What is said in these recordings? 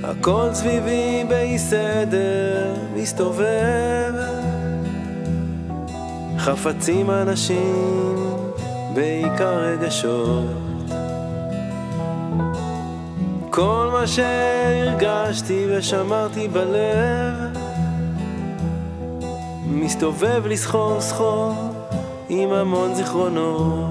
הכל סביבי באי סדר מסתובב, חפצים אנשים בעיקר רגשות. כל מה שהרגשתי ושמרתי בלב מסתובב לסחור סחור עם המון זיכרונות.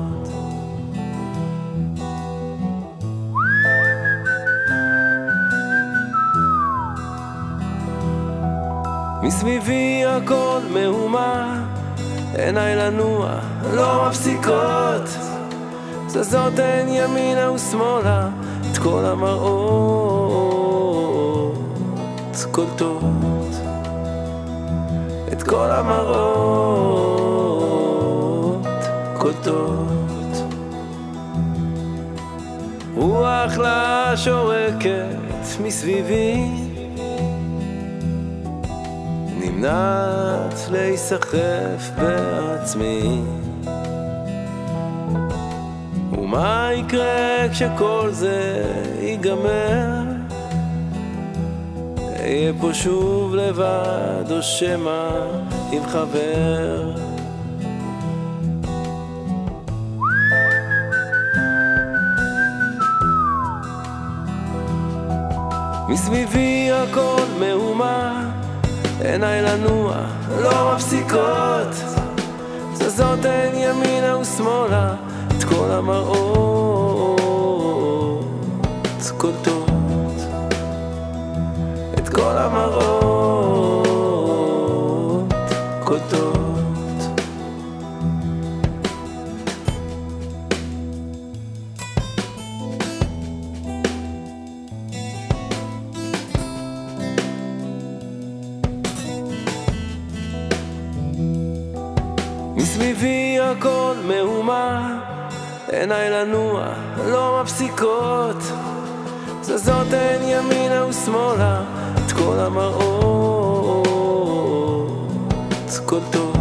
מסביבי הכל מהומה, עיניי לנוע לא מפסיקות, זזות הן ימינה ושמאלה, את כל המראות קולטות, את כל המראות קולטות. רוח לה שורקת מסביבי, נמנעת להיסחף בעצמי. ומה יקרה כשכל זה ייגמר? אהיה פה שוב לבד או שמא עם חבר? מסביבי הכל מהומה, עיניי לנוע לא מפסיקות, זזות הן ימינה ושמאלה, את כל המראות קולטות, את כל המראות קולטות. מסביבי הכל מהומה, עיניי לנוע לא מפסיקות, זזות הן ימינה ושמאלה, את כל המראות קולטות.